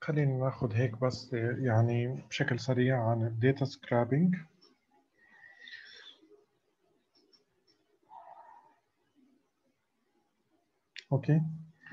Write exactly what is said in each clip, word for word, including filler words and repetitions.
خلينا ناخد هيك بس يعني بشكل سريع عن الداتا سكرابينج. اوكي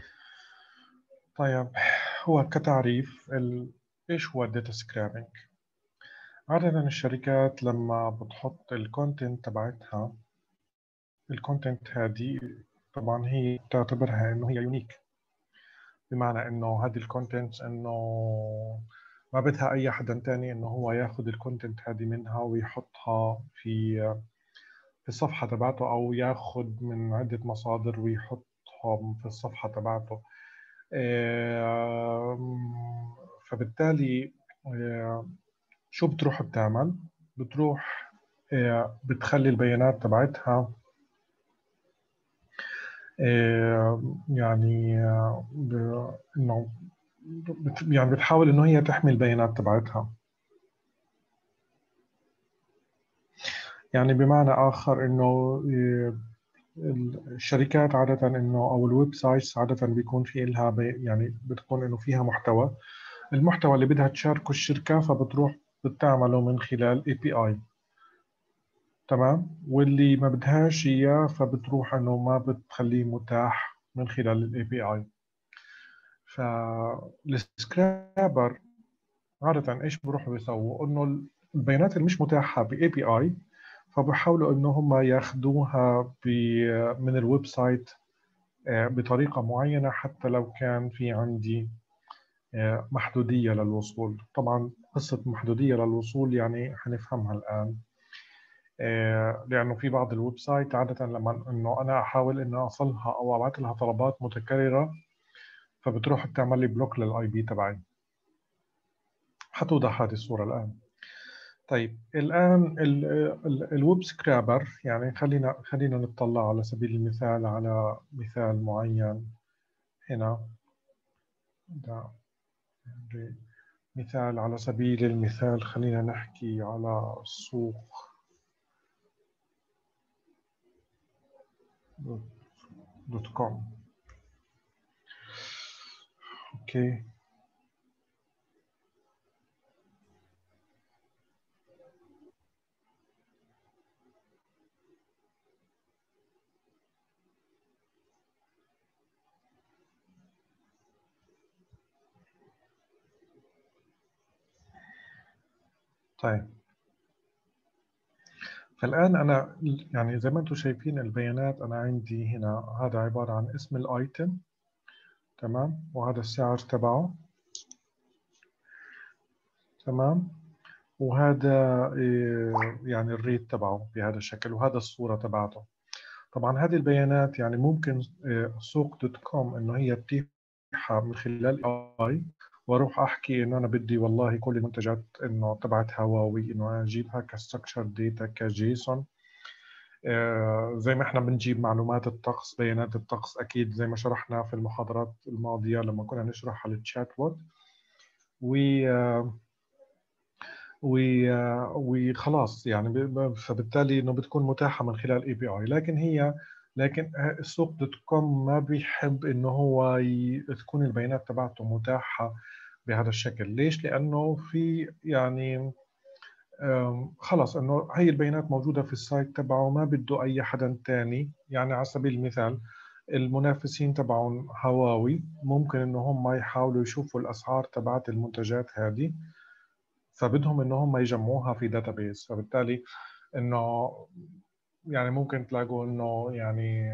طيب، هو كتعريف ال... ايش هو الداتا سكرابينج؟ عادة الشركات لما بتحط الكونتنت تبعتها، الكونتنت هذه طبعا هي تعتبرها انه هي يونيك، بمعنى انه هذه الكونتنت انه ما بدها اي حدا تاني انه هو ياخذ الكونتنت هذه منها ويحطها في في الصفحة تبعته، او ياخذ من عدة مصادر ويحطهم في الصفحة تبعته. فبالتالي شو بتروح بتعمل؟ بتروح بتخلي البيانات تبعتها يعني انه يعني بتحاول انه هي تحمي البيانات تبعتها. يعني بمعنى اخر انه الشركات عادة انه او الويب سايتس عادة بيكون في لها يعني بتكون انه فيها محتوى، المحتوى اللي بدها تشاركه الشركة فبتروح بتعمله من خلال اي بي اي، تمام، واللي ما بدهاش اياه فبتروح انه ما بتخليه متاح من خلال الاي بي اي. فالسكرابر عادة ايش بروحوا بيسووا؟ انه البيانات اللي مش متاحة باي بي اي فبحاولوا انه هم ياخذوها من الويب سايت بطريقة معينة، حتى لو كان في عندي محدودية للوصول. طبعا قصة محدودية للوصول يعني حنفهمها الآن، لأنه في بعض الويب سايت عادة لما إنه أنا أحاول إنه أوصلها أو أبعث لها طلبات متكررة فبتروح بتعمل لي بلوك للآي بي تبعي. حتوضح هذه الصورة الآن. طيب الآن الويب سكرابر، يعني خلينا خلينا نطلع على سبيل المثال على مثال معين هنا. ده مثال على سبيل المثال، خلينا نحكي على السوق دوت كوم. اوكي طيب، فالآن أنا يعني زي ما أنتم شايفين البيانات أنا عندي هنا، هذا عبارة عن اسم الآيتم، تمام، وهذا السعر تبعه، تمام، وهذا يعني الريت تبعه بهذا الشكل، وهذا الصورة تبعته. طبعا هذه البيانات يعني ممكن سوق دوت كوم إنه هي تتيحها من خلال آي، واروح احكي انه انا بدي والله كل المنتجات انه تبعت هواوي انه اجيبها كستراكشر داتا كجيسون، آه زي ما احنا بنجيب معلومات الطقس، بيانات الطقس اكيد زي ما شرحنا في المحاضرات الماضيه لما كنا نشرح على التشات بوت، و وخلاص يعني فبالتالي انه بتكون متاحه من خلال اي بي اي. لكن هي لكن السوق دوت كوم ما بيحب انه هو ي... تكون البيانات تبعته متاحه بهذا الشكل. ليش؟ لانه في يعني خلص انه هي البيانات موجوده في السايت تبعه، ما بده اي حدا تاني. يعني على سبيل المثال المنافسين تبعون هواوي ممكن انه هم يحاولوا يشوفوا الاسعار تبعت المنتجات هذه، فبدهم انه هم يجمعوها في داتابيس. فبالتالي انه يعني ممكن تلاقوا انه يعني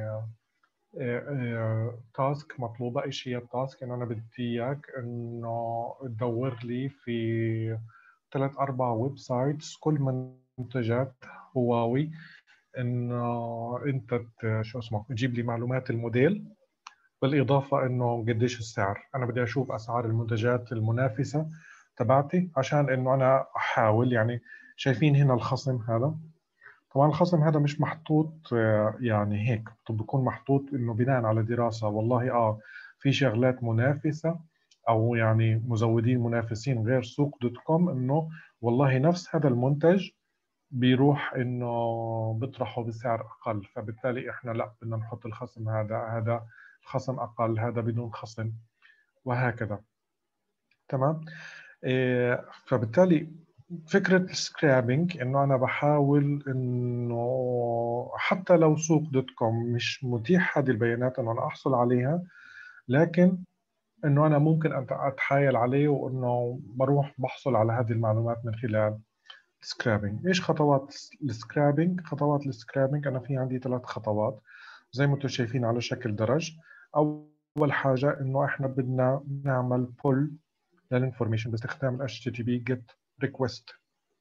تاسك مطلوبه. ايش هي التاسك؟ انه انا بدي اياك انه تدور لي في ثلاث اربع ويب سايتس كل منتجات هواوي، انه انت شو اسمه تجيب لي معلومات الموديل، بالاضافه انه قديش السعر. انا بدي اشوف اسعار المنتجات المنافسه تبعتي عشان انه انا احاول يعني. شايفين هنا الخصم هذا؟ طبعا الخصم هذا مش محطوط يعني هيك، طب بيكون محطوط انه بناء على دراسه والله اه في شغلات منافسه او يعني مزودين منافسين غير سوق دوت كوم انه والله نفس هذا المنتج بيروح انه بيطرحه بسعر اقل، فبالتالي احنا لا بدنا نحط الخصم هذا، هذا الخصم اقل، هذا بدون خصم، وهكذا. تمام. إيه، فبالتالي فكرة السكرابينج إنه أنا بحاول إنه حتى لو سوق دوت كوم مش متيح هذه البيانات إنه أنا أحصل عليها، لكن إنه أنا ممكن أن أتحايل عليه وإنه بروح بحصل على هذه المعلومات من خلال سكرابينج. إيش خطوات السكرابينج؟ خطوات السكرابينج أنا في عندي ثلاث خطوات زي ما أنتم شايفين على شكل درج. أول حاجة إنه إحنا بدنا نعمل pull للإنفورميشن باستخدام ال إتش تي تي بي get request،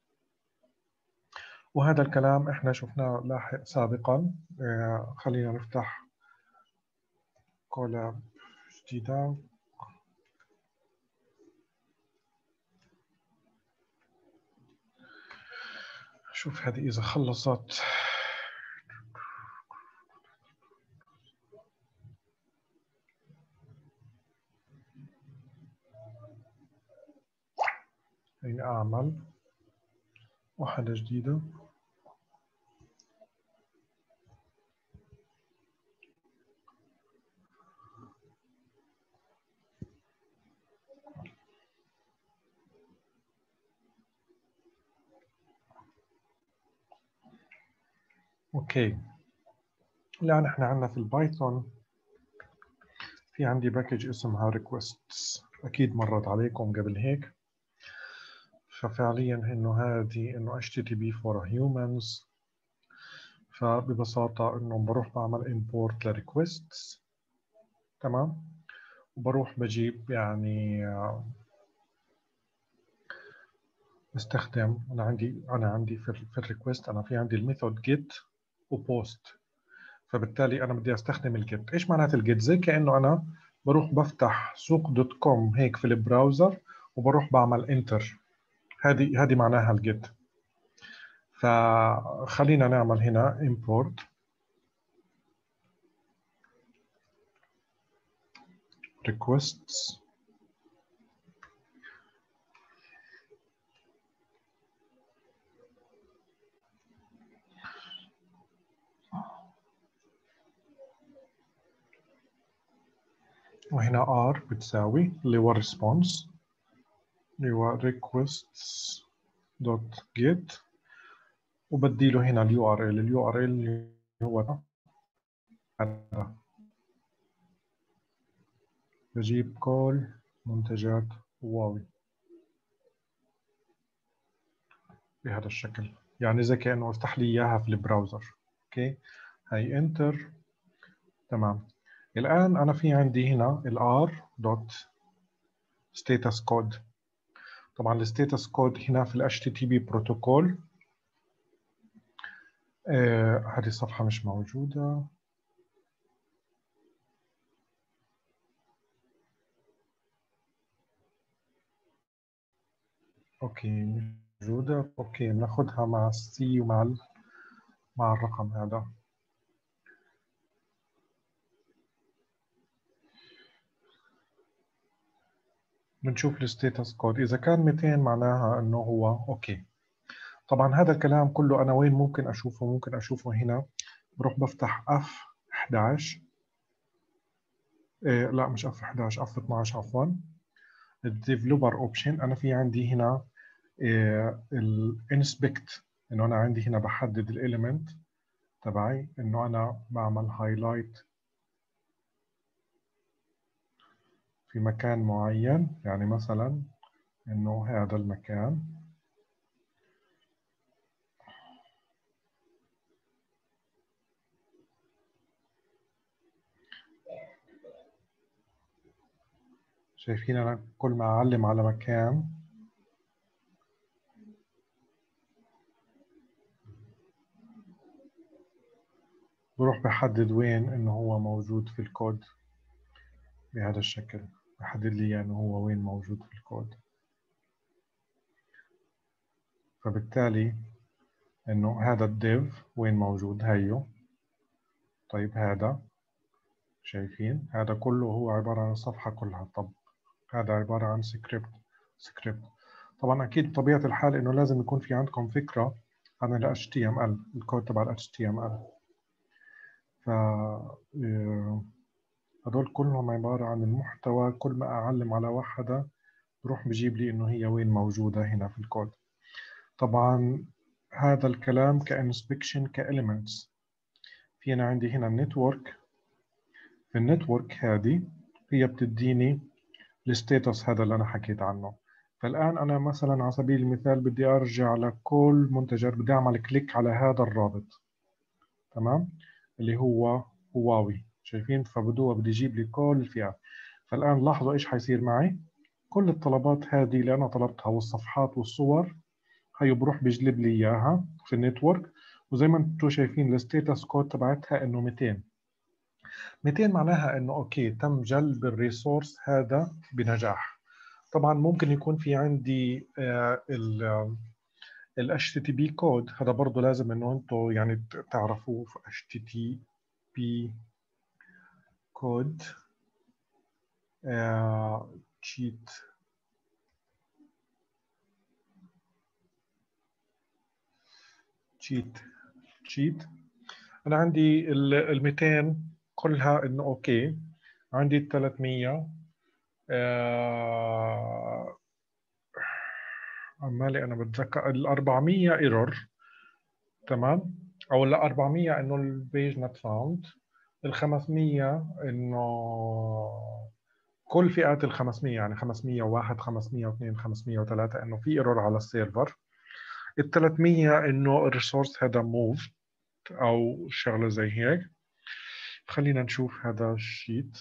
وهذا الكلام إحنا شفناه لاحق سابقا. آه، خلينا نفتح كولاب جديدة. شوف هذه إذا خلصت. خليني أعمل واحدة جديدة. أوكي، الآن إحنا عندنا في البايثون في عندي باكج اسمها requests، أكيد مرت عليكم قبل هيك. ففعليا إنه هذه إنه إتش تي تي بي for humans، فببساطة إنه بروح بعمل import ل requests. تمام. وبروح بجيب يعني آه، بستخدم أنا عندي أنا عندي في ال في الريكوست أنا في عندي الميثود جيت وبوست. فبالتالي أنا بدي أستخدم الجيت. إيش معنات الجيت؟ زي كأنه أنا بروح بفتح سوق دوت كوم هيك في البراوزر وبروح بعمل انتر. هذه هذه معناها الجيت. فخلينا نعمل هنا import requests. وهنا r بتساوي اللي هو response اللي هو requests dot get، وبدي له هنا اليو ار ال. اليو ار ال اللي هو هذا. بجيب كل منتجات هواوي بهذا الشكل، يعني زي كأنه افتح لي اياها في البراوزر. اوكي، هاي انتر. تمام. الآن أنا في عندي هنا ال r dot status code. طبعا الستاتس كود هنا في ال إتش تي تي بي بروتوكول. آه هذه الصفحة مش موجودة. اوكي موجودة. اوكي بناخدها مع السي ومع ال... مع الرقم هذا. بنشوف الستاتس كود إذا كان مئتين معناها إنه هو أوكي. طبعا هذا الكلام كله أنا وين ممكن أشوفه؟ ممكن أشوفه هنا. بروح بفتح إف إحدى عشر. إيه لا مش إف إحدى عشر، إف اثنا عشر عفوا. الديفلوبر أوبشن. أنا في عندي هنا إيه الانسبكت، إنه أنا عندي هنا بحدد الإليمنت تبعي، إنه أنا بعمل هايلايت في مكان معين، يعني مثلا إنه هذا المكان. شايفين أنا كل ما أعلم على مكان بروح بحدد وين إنه هو موجود في الكود بهذا الشكل. بحدد لي إنه هو وين موجود في الكود. فبالتالي إنه هذا الديف وين موجود هيو. طيب هذا شايفين هذا كله هو عبارة عن الصفحة كلها. طب هذا عبارة عن سكريبت. سكريبت طبعا أكيد طبيعة الحال إنه لازم يكون في عندكم فكرة عن ال إتش تي إم إل، الكود تبع ال إتش تي إم إل. ف هدول كلهم عبارة عن المحتوى. كل ما أعلم على واحدة بروح بجيب لي إنه هي وين موجودة هنا في الكود. طبعا هذا الكلام كإنسبكشن كإليمنتس. في أنا عندي هنا النتورك. في النتورك هذه هي بتديني الستاتس هذا اللي أنا حكيت عنه. فالآن أنا مثلا على سبيل المثال بدي أرجع لكل منتجات، بدي أعمل كليك على هذا الرابط، تمام، اللي هو هواوي، شايفين؟ فبدوه بدي يجيب لي كل الفئات. فالآن لاحظوا إيش حيصير معي. كل الطلبات هذه اللي أنا طلبتها والصفحات والصور هي بروح بيجلب لي إياها في النتورك. وزي ما انتم شايفين الستاتس كود تبعتها إنه مئتين. مئتين معناها إنه أوكي تم جلب الريسورس هذا بنجاح. طبعا ممكن يكون في عندي آه ال إتش تي تي بي كود، هذا برضه لازم إنه انتم يعني تعرفوه. في إتش تي تي بي كود تشيت تشيت تشيت انا عندي ال مئتين كلها انه اوكي. عندي ال ثلاثمية آه عمالي انا بتذكر ال أربعمية ايرور، تمام، او ال أربعمية انه البيج نوت فاوند. ال خمسمية انه كل فئات ال خمسمية، يعني خمسمية وواحد خمسمية واثنين خمسمية وثلاثة انه في ايرور على السيرفر. ال ثلاثمية انه الريسورس هذا موف او شغله زي هيك. خلينا نشوف هذا الشيت.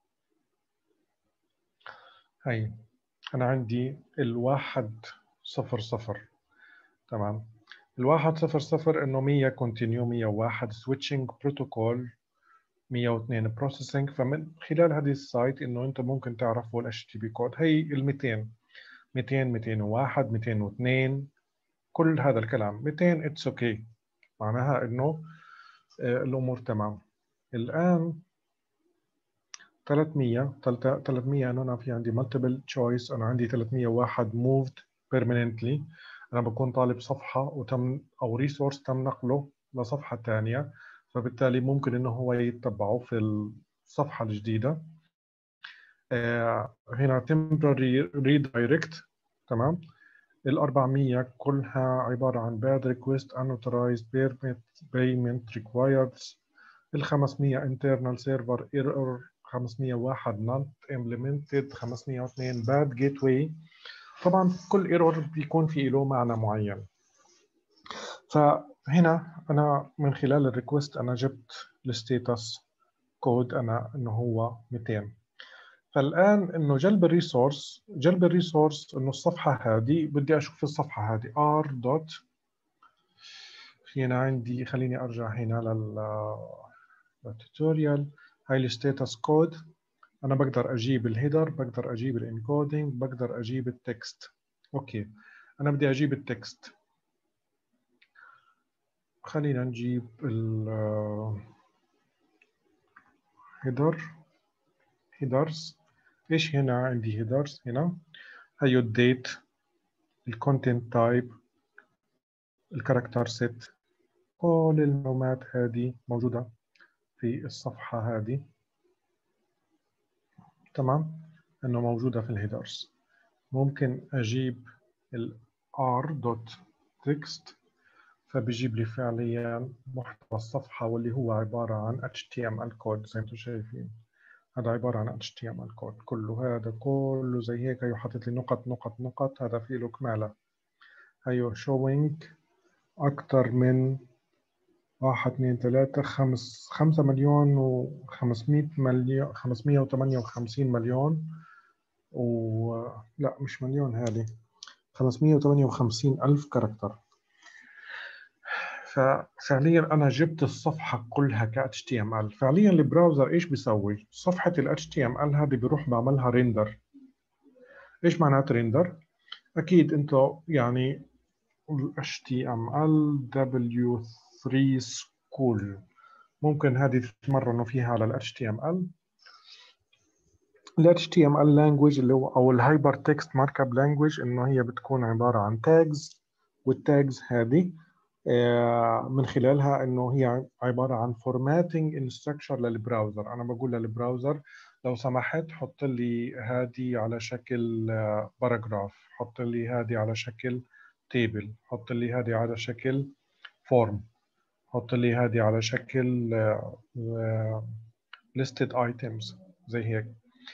هي انا عندي الواحد صفر صفر، تمام. الواحد صفر صفر انه مية كونتينيو، مية وواحد سويتشنج بروتوكول، مية واثنين بروسيسنج. فمن خلال هذه السايت انه انت ممكن تعرفوا ال إتش تي تي بي كود. هي ال مئتين مئتين مئتين وواحد مئتين واثنين كل هذا الكلام. مئتين اتس اوكي okay. معناها انه آه الامور تمام. الان ثلاثمية ثلاثمية انه انا في عندي مالتيبل تشويس. انا عندي ثلاثمية وواحد moved permanently. انا بكون طالب صفحه وتم او ريسورس تم نقله لصفحه ثانيه، فبالتالي ممكن انه هو يتبعه في الصفحه الجديده. آه هنا temporary redirect، تمام. ال أربعمية كلها عباره عن bad request unauthorized payment required. ال خمسمية internal server error، خمسمية وواحد not implemented، خمسمية واثنين bad gateway. طبعا كل ايرور بيكون في له معنى معين. فهنا انا من خلال الريكوست انا جبت الستاتس كود انا انه هو مئتين. فالان انه جلب الريسورس، جلب الريسورس انه الصفحه هذه بدي اشوف الصفحه هذه r دوت. هنا عندي، خليني ارجع هنا لل التوتوريال. هاي الستاتس كود. انا بقدر اجيب الهيدر، بقدر اجيب الانكودينج، بقدر اجيب التكست. اوكي انا بدي اجيب التكست. خلينا نجيب الهيدر هيدرز. ايش هنا عندي هيدرز؟ هنا هيو الديت، الكونتنت تايب، الكاركتر سيت. كل المعلومات هذه موجودة في الصفحة هذه، تمام، انه موجودة في الهيدرز. ممكن اجيب ال r.text فبيجيب لي فعليا محتوى الصفحة، واللي هو عبارة عن إتش تي إم إل كود. زي ما انتم شايفين هذا عبارة عن إتش تي إم إل كود كله. هذا كله زي هيك، هيو حاطط لي نقط نقط نقط. هذا فيه له كمالة. هيو شوينج أكثر من واحد اثنين ثلاثة خمس خمسة مليون وخمسمية مليون، خمسمية وثمانية وخمسين مليون و لا مش مليون، هذه خمسمية وثمانية وخمسين ألف كاركتر. ففعليا انا جبت الصفحه كلها ك إتش تي إم إل. فعليا البراوزر ايش بيسوي؟ صفحه ال إتش تي إم إل هذه بيروح بعملها ريندر. ايش معنات ريندر؟ اكيد انتم يعني ال إتش تي إم إل دبليو ثري سكول ممكن هذه تتمرنوا فيها على ال إتش تي إم إل. ال إتش تي إم إل language اللي هو او الهايبر تكست مارك اب لانجويج، انه هي بتكون عباره عن تاجز. والتاجز هذه من خلالها انه هي عباره عن formatting instruction للبراوزر. انا بقول للبراوزر لو سمحت حط لي هذه على شكل باراجراف، حط لي هذه على شكل تيبل، حط لي هذه على شكل فورم، حط لي هذه على شكل listed items زي هيك.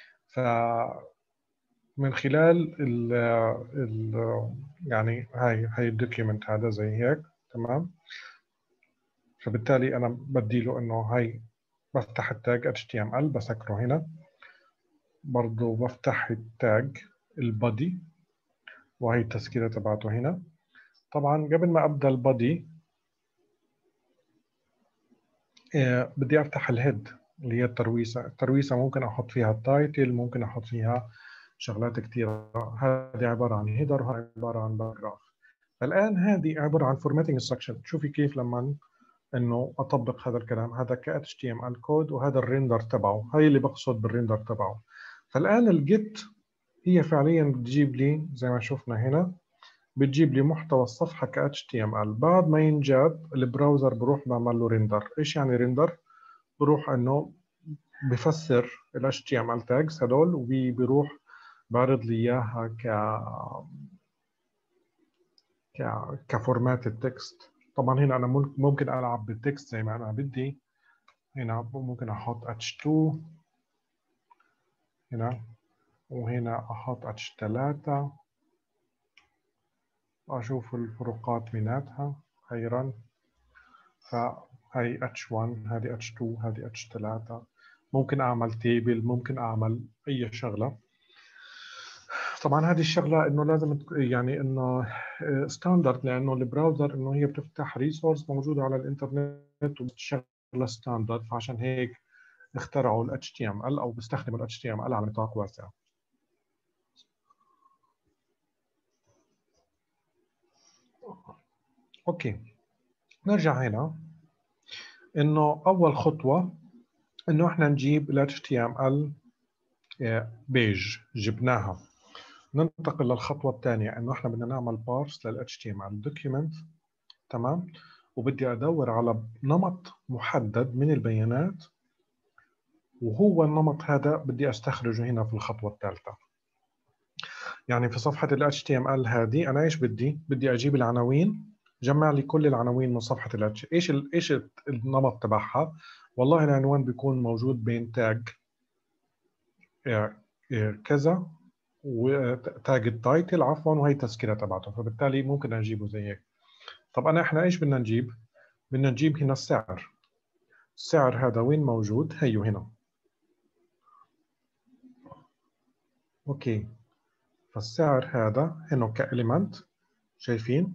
فمن خلال ال ال يعني هاي هاي الدوكيومنت هذا زي هيك، تمام. فبالتالي انا بدي له انه هاي بفتح التاج إتش تي إم إل بسكره هنا، برضو بفتح التاج البادي وهي التسكيرة تبعته هنا. طبعا قبل ما ابدا البادي آه بدي افتح الهيد اللي هي الترويسة. الترويسة ممكن احط فيها التايتل، ممكن احط فيها شغلات كثيرة. هذه عبارة عن هيدر وهي عبارة عن باراجراف. فالآن هذه عبارة عن formatting instruction. شوفي كيف لما انه اطبق هذا الكلام. هذا ك إتش تي إم إل كود وهذا الريندر تبعه، هاي اللي بقصد بالريندر تبعه. فالآن الجيت هي فعليا بتجيب لي زي ما شفنا هنا، بتجيب لي محتوى الصفحة ك إتش تي إم إل. بعد ما ينجاب البراوزر بروح بعمل له ريندر. ايش يعني ريندر؟ بروح انه بفسر ال إتش تي إم إل tags هدول وبيروح بعرض لي اياها ك ك كفورمات التكست. طبعا هنا انا ممكن العب بالتكست زي ما انا بدي. هنا ممكن احط إتش تو هنا، وهنا احط إتش ثري واشوف الفروقات بيناتها خيرا. فهي إتش ون، هذه إتش تو، هذه إتش ثري. ممكن اعمل تيبل، ممكن اعمل اي شغله. طبعا هذه الشغله انه لازم يعني انه ستاندرد، لانه البراوزر انه هي بتفتح ريسورس موجوده على الانترنت وبتشتغل ستاندرد، فعشان هيك اخترعوا ال إتش تي إم إل او بيستخدموا ال إتش تي إم إل على نطاق واسع. اوكي، نرجع هنا. انه اول خطوه انه احنا نجيب ال إتش تي إم إل بيج، جبناها. ننتقل للخطوه الثانيه انه احنا بدنا نعمل بارس لل إتش تي إم إل دوكيومنت، تمام. وبدي ادور على نمط محدد من البيانات، وهو النمط هذا بدي استخرجه هنا في الخطوه الثالثه. يعني في صفحه ال إتش تي إم إل هذه انا ايش بدي؟ بدي اجيب العناوين، جمع لي كل العناوين من صفحه ال ايش ال ايش النمط تبعها. والله العنوان بيكون موجود بين تاج كذا وتاج التايتل عفوا وهي التسكيره تبعته، فبالتالي ممكن اجيبه زي هيك. طب انا احنا ايش بدنا نجيب؟ بدنا نجيب هنا السعر. السعر هذا وين موجود؟ هيو هنا. اوكي، فالسعر هذا هنا كإليمنت، شايفين؟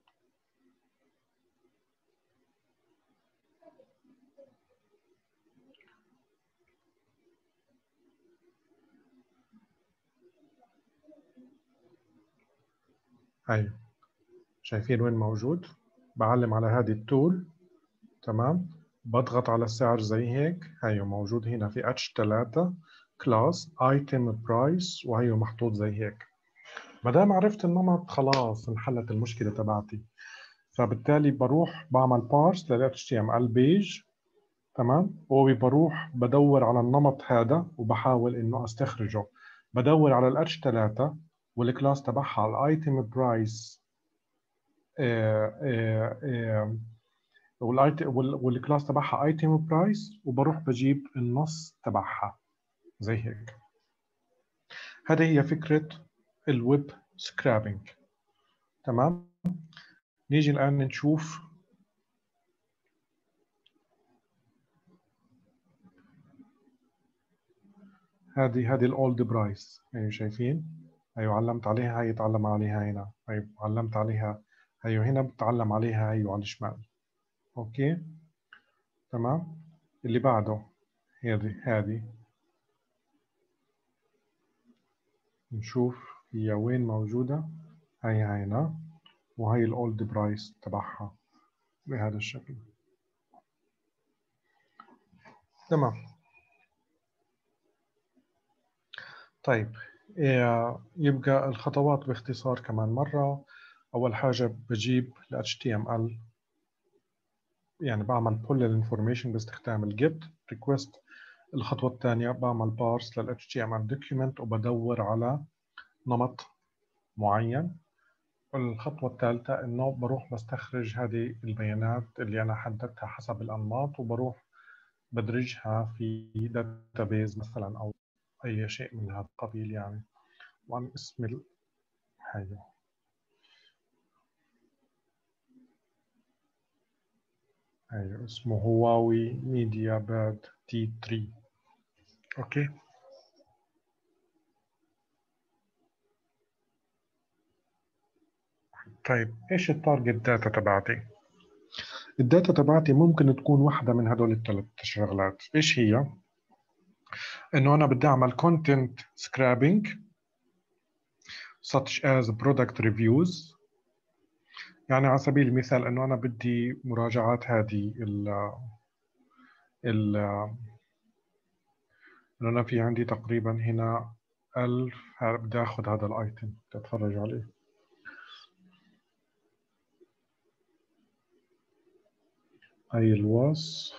هاي شايفين وين موجود؟ بعلم على هذه التول، تمام. بضغط على السعر زي هيك، هيو موجود هنا في إتش ثري كلاس ايتم برايس وهيو محطوط زي هيك. ما دام عرفت النمط خلاص انحلت المشكله تبعتي. فبالتالي بروح بعمل بارس لل إتش تي إم إل بيج، تمام. وبروح بدور على النمط هذا وبحاول انه استخرجه. بدور على ال إتش ثري والكلاس تبعها الايتم برايس والكلاس تبعها ايتم برايس، وبروح بجيب النص تبعها زي هيك. هذه هي فكرة الويب سكرابينج، تمام. نيجي الآن نشوف هذه هذه الاولد برايس. يعني شايفين؟ ايوه علمت عليها، هي يتعلم عليها هنا، ايوه علمت عليها، ايوه هنا بتعلم عليها، ايوه على الشمال. اوكي تمام. اللي بعده هذه هذه نشوف هي وين موجودة. هي هنا، وهي الاولد برايس تبعها بهذا الشكل، تمام. طيب يبقى الخطوات باختصار كمان مرة. أول حاجة بجيب ال إتش تي إم إل، يعني بعمل pull الانفورميشن باستخدام الجيت ريكوست الخطوة الثانية بعمل بارس لل إتش تي إم إل document وبدور على نمط معين. الخطوة الثالثة إنه بروح بستخرج هذه البيانات اللي أنا حددتها حسب الأنماط وبروح بدرجها في داتابيز مثلا أو أي شيء من هذا القبيل يعني. وعن اسم ال... هاي هاي اسمه هواوي ميديا باد تي ثلاثة. أوكي. طيب إيش التارجت داتا تبعتي؟ الداتا تبعتي ممكن تكون واحدة من هدول الثلاث شغلات. إيش هي؟ إنه أنا بدي أعمل content scrapping such as product reviews. يعني على سبيل المثال إنه أنا بدي مراجعات هذه ال ال إنه أنا في عندي تقريبا هنا ألف، بدي أخذ هذا الأيتم تتفرج عليه. هاي الوصف،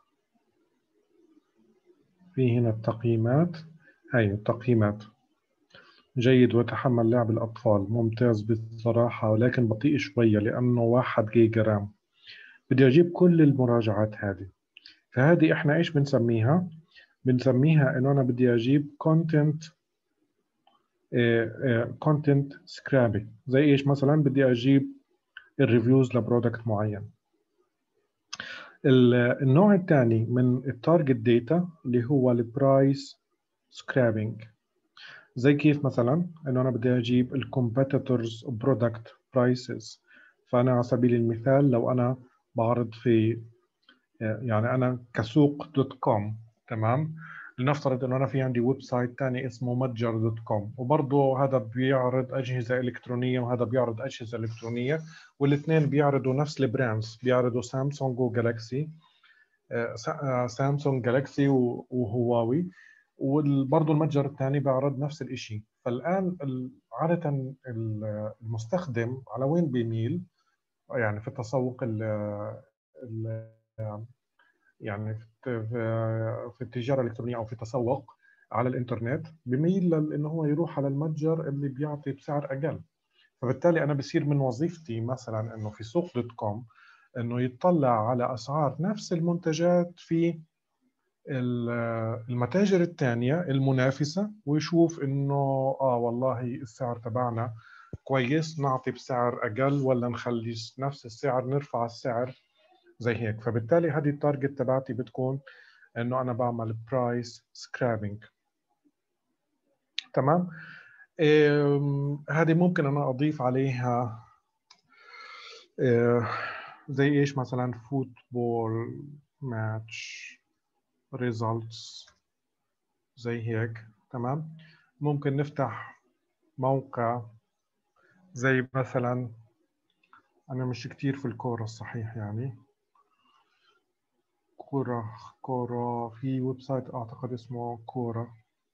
في هنا التقييمات. هاي التقييمات: جيد وتحمل لعب الأطفال، ممتاز بصراحة ولكن بطيء شوية لأنه واحد جيجا رام. بدي أجيب كل المراجعات هذه. فهذه إحنا إيش بنسميها؟ بنسميها إنه أنا بدي أجيب content content scrapping. زي إيش مثلا؟ بدي أجيب الريفيوز لبرودكت معين. النوع الثاني من التارجت داتا اللي هو البرايس سكرابينج. زي كيف مثلا انه انا بدي اجيب الكومبيتيتورز برودكت برايسز. فانا على سبيل المثال لو انا بعرض في، يعني انا كسوق دوت كوم، تمام، لنفترض انه انا في عندي ويب سايت ثاني اسمه متجر دوت كوم، وبرضه هذا بيعرض اجهزه الكترونيه وهذا بيعرض اجهزه الكترونيه، والاثنين بيعرضوا نفس البراندز، بيعرضوا سامسونج وجالكسي، سامسونج جالكسي وهواوي، وبرضه المتجر الثاني بيعرض نفس الشيء. فالآن عادة المستخدم على وين بيميل؟ يعني في التسوق ال ال يعني في في التجارة الإلكترونية أو في التسوق على الإنترنت بيميل لأنه هو يروح على المتجر اللي بيعطي بسعر أقل. فبالتالي أنا بصير من وظيفتي مثلا إنه في سوق دوت كوم إنه يطلع على أسعار نفس المنتجات في المتاجر الثانية المنافسة، ويشوف إنه آه والله السعر تبعنا كويس، نعطي بسعر أقل ولا نخلي نفس السعر نرفع السعر زي هيك. فبالتالي هذه التارجت تبعتي بتكون إنه أنا بعمل برايس سكرابينج. تمام. هذه ممكن أنا أضيف عليها إيه زي إيش مثلا فوتبول ماتش results زي هيك. تمام. ممكن نفتح موقع زي مثلا، أنا مش كتير في الكورة الصحيح، يعني كورة كورة في ويب سايت أعتقد اسمه كورة.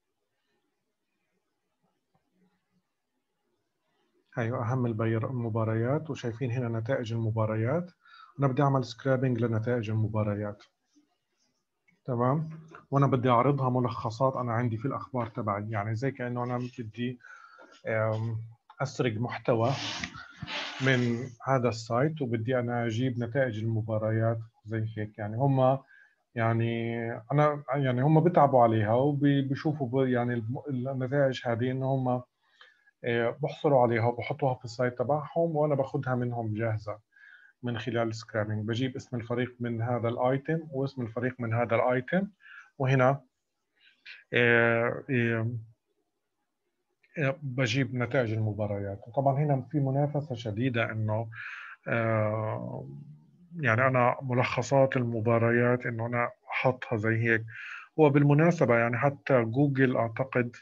هاي أهم المباريات، وشايفين هنا نتائج المباريات. أنا بدي أعمل سكرابينج لنتائج المباريات. تمام. وأنا بدي أعرضها ملخصات أنا عندي في الأخبار تبعي، يعني زي كأنه أنا بدي أسرق محتوى من هذا السايت وبدي أنا أجيب نتائج المباريات زي هيك. يعني هم يعني أنا يعني هم بيتعبوا عليها وبيشوفوا يعني النتائج هذه إن هم بحصلوا عليها وبحطوها في السايت تبعهم، وأنا باخذها منهم جاهزة من خلال السكرابينج. بجيب اسم الفريق من هذا الآيتم واسم الفريق من هذا الآيتم، وهنا بجيب نتائج المباريات. وطبعا هنا في منافسة شديدة إنه يعني أنا ملخصات المباريات إنه أنا أحطها زي هيك. وبالمناسبة يعني حتى جوجل أعتقد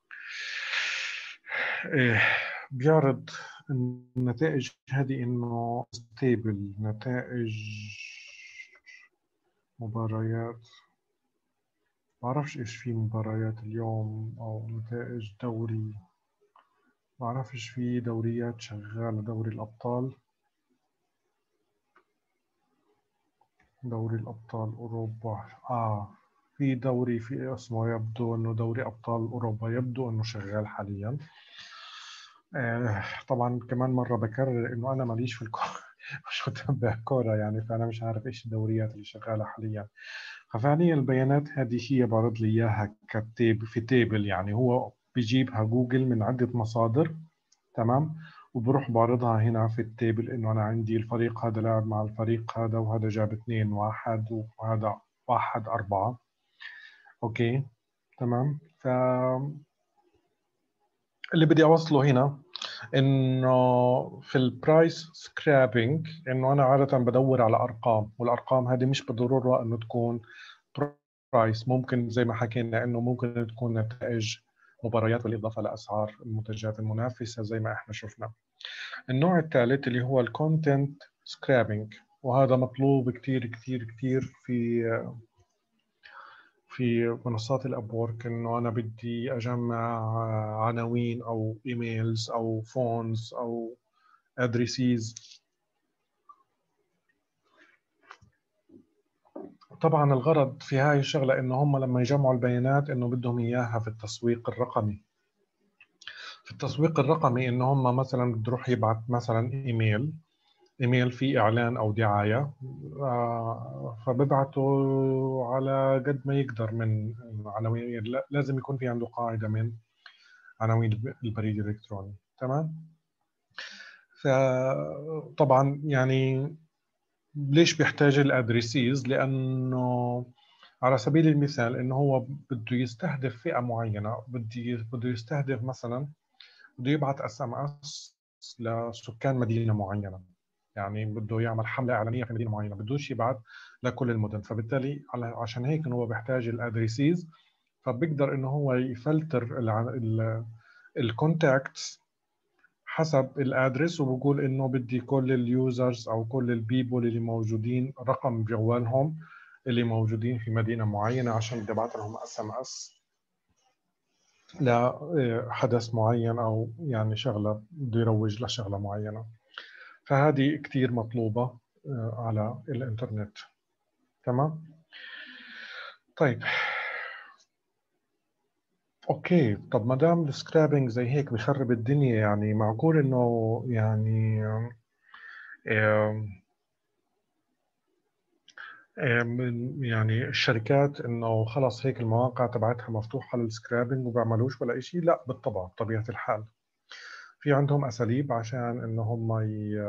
بيعرض النتائج هذه إنه ستيبل، نتائج مباريات، بعرفش إيش في مباريات اليوم أو نتائج دوري، بعرفش في دوريات شغالة، دوري الأبطال، دوري الأبطال أوروبا. آه في دوري في اسمه يبدو انه دوري ابطال اوروبا يبدو انه شغال حاليا. آه، طبعا كمان مره بكرر انه انا ماليش في الكوره مش متابع كوره يعني، فانا مش عارف ايش الدوريات اللي شغاله حاليا. ففعليا البيانات هذه هي بعرض لي اياها كتيب في تيبل، يعني هو بيجيبها جوجل من عده مصادر، تمام، وبروح بعرضها هنا في التيبل انه انا عندي الفريق هذا لعب مع الفريق هذا، وهذا جاب اثنين واحد وهذا واحد أربعة. اوكي تمام. ف اللي بدي اوصله هنا انه في البرايس سكرابينج انه انا عاده بدور على ارقام، والارقام هذه مش بالضروره انه تكون برايس، ممكن زي ما حكينا انه ممكن تكون نتائج مباريات بالاضافه لاسعار المنتجات المنافسه زي ما احنا شفنا. النوع الثالث اللي هو الكونتنت سكرابينج، وهذا مطلوب كثير كثير كثير في في منصات الابورك، انه انا بدي اجمع عناوين او ايميلز او فونز او ادريسيز. طبعا الغرض في هاي الشغله انه هم لما يجمعوا البيانات انه بدهم اياها في التسويق الرقمي. في التسويق الرقمي انه هم مثلا بده يروح يبعث مثلا ايميل ايميل فيه اعلان او دعايه، آه، فببعته على قد ما يقدر من عناوين، لازم يكون في عنده قاعده من عناوين البريد الالكتروني، تمام. فطبعا يعني ليش بيحتاج الادريسيز؟ لانه على سبيل المثال انه هو بده يستهدف فئه معينه، بده بده يستهدف مثلا بده يبعث اس ام اس لسكان مدينه معينه، يعني بده يعمل حمله اعلانيه في مدينه معينه، بدوش يبعث لكل المدن. فبالتالي عشان هيك هو بيحتاج الادريسيز، فبيقدر انه هو يفلتر الكونتاكتس حسب الادرس، وبقول انه بدي كل اليوزرز او كل البيبول اللي موجودين رقم جوالهم اللي موجودين في مدينه معينه، عشان بدي ابعث لهم اس ام اس لحدث معين او يعني شغله بده يروج لشغله معينه. فهذه كثير مطلوبه على الانترنت، تمام. طيب اوكي، طب ما دام السكرابينج زي هيك بخرب الدنيا، يعني معقول انه يعني من يعني الشركات انه خلص هيك المواقع تبعتها مفتوحه للسكرابينج وما بيعملوش ولا شيء؟ لا بالطبع، بطبيعه الحال في عندهم اساليب عشان انه هم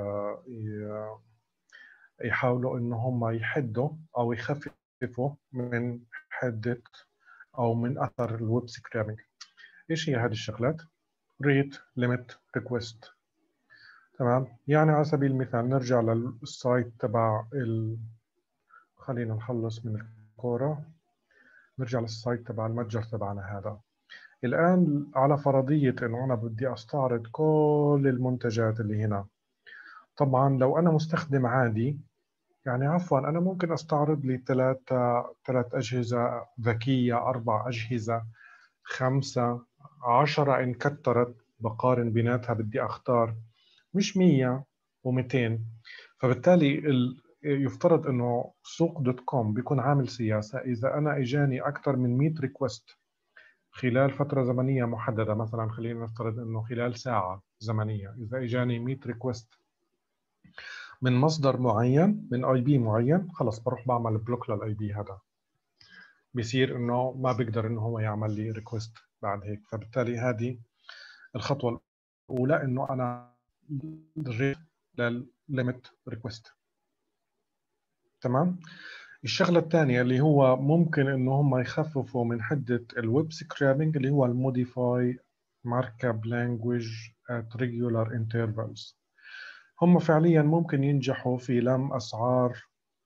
يحاولوا انه هم يحدوا او يخففوا من حده او من اثر الويب سكرابينج. ايش هي هذه الشغلات؟ ريت ليميت ريكويست، تمام. يعني على سبيل المثال نرجع للسايت تبع ال... خلينا نخلص من الكوره، نرجع للسايت تبع المتجر تبعنا هذا. الآن على فرضية إنه أنا بدي أستعرض كل المنتجات اللي هنا، طبعا لو أنا مستخدم عادي، يعني عفوا أنا ممكن أستعرض لي ثلاثة ثلاث أجهزة ذكية، أربع أجهزة، خمسة، عشرة إن كترت، بقارن بيناتها بدي أختار، مش مية ومئتين. فبالتالي ال... يفترض إنه سوق دوت كوم بيكون عامل سياسة، إذا أنا إجاني أكثر من مئة ريكوست خلال فترة زمنية محددة، مثلا خلينا نفترض انه خلال ساعة زمنية، اذا اجاني مئة ريكوست من مصدر معين من اي بي معين، خلص بروح بعمل بلوك للاي بي هذا، بيصير انه ما بيقدر انه هو يعمل لي ريكوست بعد هيك. فبالتالي هذه الخطوة الاولى، انه انا ريت للليميت ريكوست، تمام. الشغلة الثانية اللي هو ممكن انه هم يخففوا من حدة الويب سكرابينج، اللي هو الموديفاي markup language at regular intervals. هم فعليا ممكن ينجحوا في لم أسعار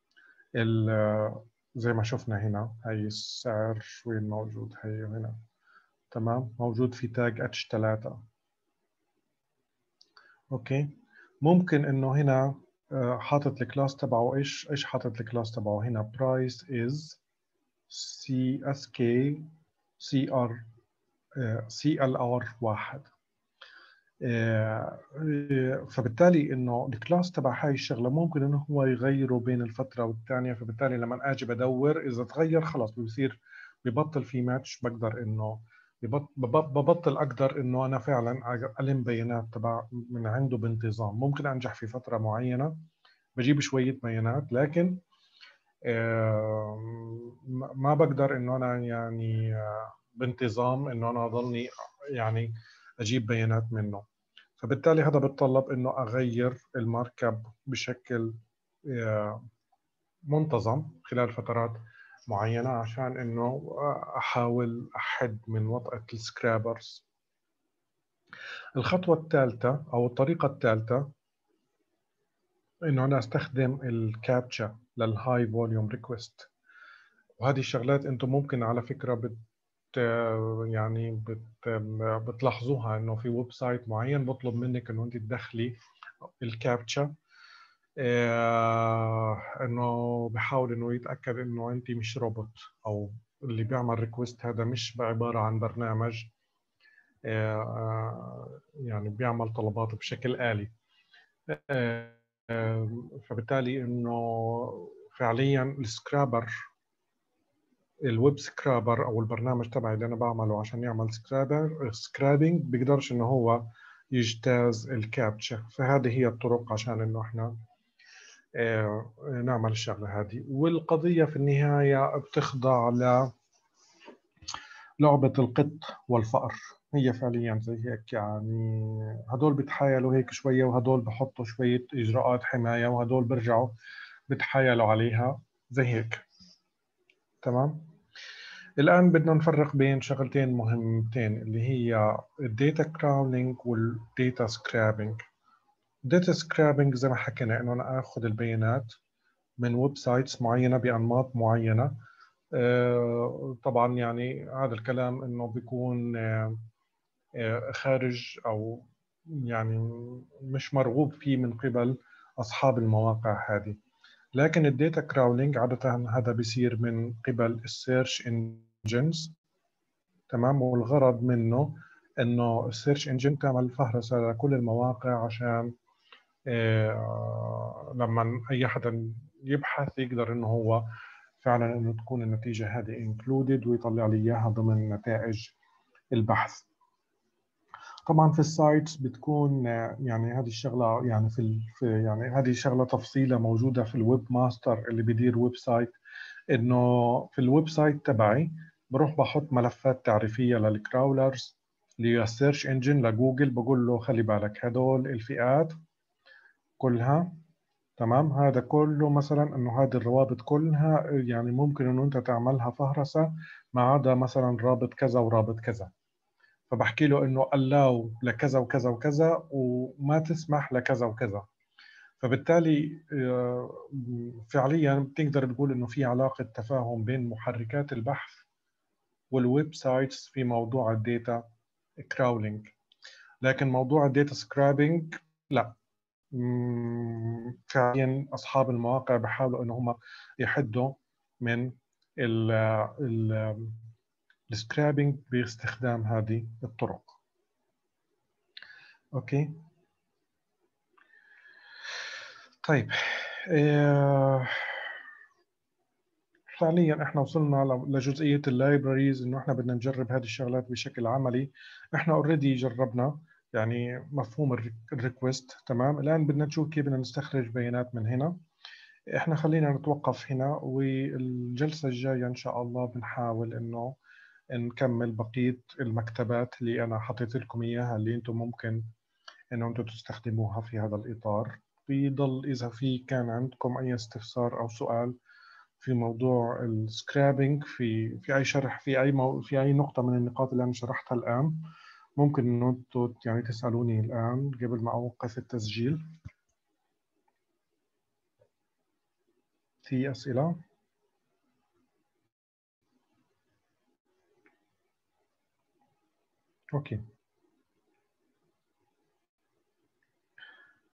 زي ما شفنا هنا. هاي السعر وين موجود؟ هي هنا، تمام، موجود في تاج اتش ثلاثة. اوكي، ممكن انه هنا حاطط الكلاس تبعه، ايش ايش حاطط الكلاس تبعه هنا؟ price is سي اس كي سي ار سي ال ار واحد. فبالتالي انه الكلاس تبع هاي الشغله ممكن انه هو يغيره بين الفتره والثانيه، فبالتالي لما اجي بدور اذا تغير خلص بصير ببطل في ماتش بقدر انه ببط- بب- ببطل اقدر انه انا فعلا الم بيانات تبع من عنده بانتظام. ممكن انجح في فتره معينه بجيب شويه بيانات، لكن آه، ما ما بقدر انه انا يعني آه، بانتظام انه انا اضلني يعني اجيب بيانات منه. فبالتالي هذا بتطلب انه اغير المارك بشكل آه، منتظم خلال فترات معينة، عشان انه احاول احد من وطأة السكرابرز. الخطوة الثالثة او الطريقة الثالثة انه انا استخدم الكابتشا للهاي فوليوم ريكوست. وهذه الشغلات انتم ممكن على فكرة بت يعني بت بتلاحظوها انه في ويب سايت معين بطلب منك انه انت تدخلي الكابتشا، آه انه بحاول انه يتاكد انه انت مش روبوت، او اللي بيعمل ريكوست هذا مش عباره عن برنامج آه آه، يعني بيعمل طلبات بشكل آلي. آه آه، فبالتالي انه فعليا السكرابر، الويب سكرابر او البرنامج تبعي اللي انا بعمله عشان يعمل سكرابر سكرابينج بيقدرش انه هو يجتاز الكابتشا. فهذه هي الطرق عشان انه احنا آه، نعمل الشغله هذه. والقضيه في النهايه بتخضع للعبه القط والفأر. هي فعليا زي هيك، يعني هدول بيتحايلوا هيك شويه، وهدول بحطوا شويه اجراءات حمايه، وهدول بيرجعوا بيتحايلوا عليها زي هيك. تمام. الآن بدنا نفرق بين شغلتين مهمتين، اللي هي الداتا كراولينج والداتا سكرابينج. الداتا سكرابينج زي ما حكينا انه انا اخذ البيانات من ويب سايتس معينه بانماط معينه. آه، طبعا يعني هذا الكلام انه بيكون آه، آه، خارج او يعني مش مرغوب فيه من قبل اصحاب المواقع هذه. لكن الداتا كراولينج عاده هذا بيصير من قبل السيرش انجنز. تمام. والغرض منه انه السيرش انجن تعمل فهرسه لكل المواقع، عشان آه، لما اي حدا يبحث يقدر انه هو فعلا انه تكون النتيجه هذه انكلودد ويطلع لي اياها ضمن نتائج البحث. طبعا في السايتس بتكون آه، يعني هذه الشغله يعني في, ال- في يعني هذه شغله تفصيله موجوده في الويب ماستر اللي بيدير ويب سايت، انه في الويب سايت تبعي بروح بحط ملفات تعريفيه للكراولرز اللي هي السيرش انجن لجوجل. بقول له خلي بالك هدول الفئات كلها، تمام، هذا كله مثلا انه هذه الروابط كلها يعني ممكن انه انت تعملها فهرسه ما عدا مثلا رابط كذا ورابط كذا. فبحكي له انه allow لكذا وكذا وكذا وما تسمح لكذا وكذا. فبالتالي آه، فعليا بتقدر تقول انه في علاقه تفاهم بين محركات البحث والويب سايتس في موضوع الداتا كراولينج. لكن موضوع الداتا سكرابينج لا. مم، فعليا اصحاب المواقع بيحاولوا ان هم يحدوا من ال ال السكرابينج باستخدام هذه الطرق. اوكي. طيب. آه، فعليا احنا وصلنا ل- لجزئيه اللايبراريز، انه احنا بدنا نجرب هذه الشغلات بشكل عملي. احنا اوريدي جربنا يعني مفهوم الريكوست. تمام. الان بدنا نشوف كيف بدنا نستخرج بيانات من هنا. احنا خلينا نتوقف هنا، والجلسة الجاية ان شاء الله بنحاول انه نكمل بقية المكتبات اللي انا حطيت لكم اياها، اللي انتم ممكن انه انتم تستخدموها في هذا الاطار. بيضل اذا في كان عندكم اي استفسار او سؤال في موضوع السكرابينج، في في اي شرح في اي مو في اي نقطة من النقاط اللي انا شرحتها الان، ممكن انه انتم يعني تسألوني الان قبل ما اوقف التسجيل. في اسئلة؟ اوكي.